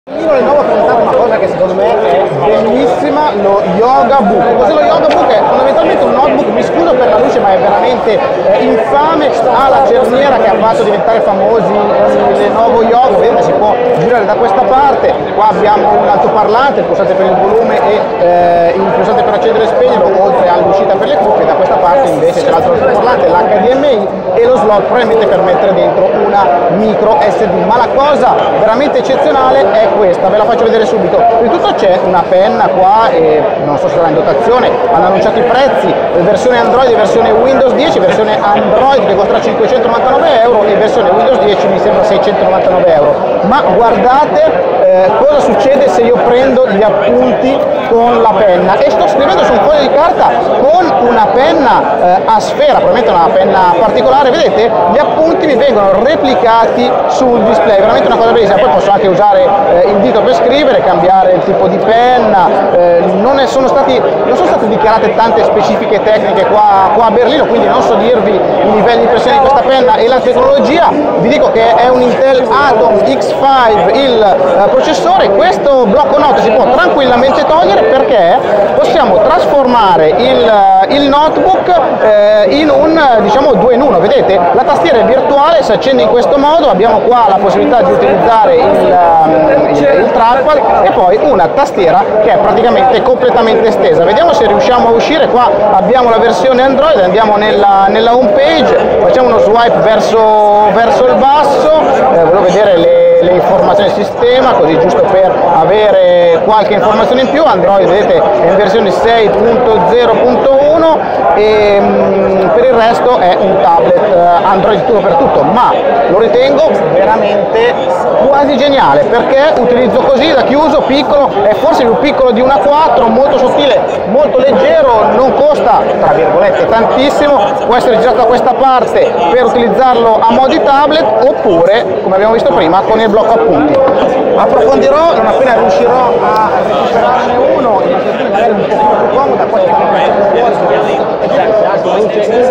Il nuovo ha presentato una cosa che secondo me è bellissima, lo Yoga Book. Cos'è lo Yoga Book? È fondamentalmente un notebook, mi scuso per la luce ma è veramente infame, ha la cerniera che ha fatto diventare famosi il Lenovo Yoga, vedete si può girare da questa parte, qua abbiamo un altoparlante, il pulsante per il volume e il pulsante per accendere e spegnerlo, oltre all'uscita per le cuffie, da questa parte invece c'è l'altro altoparlante, l'HDMI e lo slot probabilmente per mettere dentro una micro SD, ma la cosa veramente eccezionale è questa, ve la faccio vedere subito. Prima di tutto c'è una penna qua e non so se sarà in dotazione, hanno annunciato i prezzi, versione Android e versione Windows 10, versione Android che costerà 599 euro e versione Windows 10 mi sembra 699 euro. Ma guardate cosa succede se io prendo gli appunti con la penna e sto scrivendo su un foglio di carta con una penna a sfera, probabilmente una penna particolare, vedete? Gli appunti mi vengono replicati sul display, veramente una cosa bellissima. Poi posso anche usare il dito per scrivere, cambiare il tipo di penna, non sono state dichiarate tante specifiche tecniche qua a Berlino, quindi non so dirvi i livelli di impressione di questa penna e la tecnologia. Vi dico che è un Intel Atom X5 il processore. Questo blocco note si può tranquillamente togliere perché possiamo trasformare il notebook in un, diciamo, 2 in 1, vedete? La tastiera è virtuale, si accende in questo modo, abbiamo qua la possibilità di utilizzare il trackpad e poi una tastiera che è praticamente completamente estesa. Vediamo se riusciamo a uscire. Qua abbiamo la versione Android, andiamo nella home page, facciamo uno swipe verso il basso, volevo vedere le informazioni del sistema, così giusto per avere qualche informazione in più. Android, vedete, è in versione 6.0.1 e per il resto è un tablet Android tutto per tutto, ma lo ritengo veramente quasi geniale perché utilizzo così da chiuso, piccolo, è forse più piccolo di una 4, molto sottile, molto leggero, non costa tra virgolette tantissimo, può essere girato da questa parte per utilizzarlo a mo' di tablet oppure, come abbiamo visto prima, con il blocco appunti. Approfondirò non appena riuscirò a recuperarne uno in una situazione magari un po' più comoda, qua ci stanno fuori,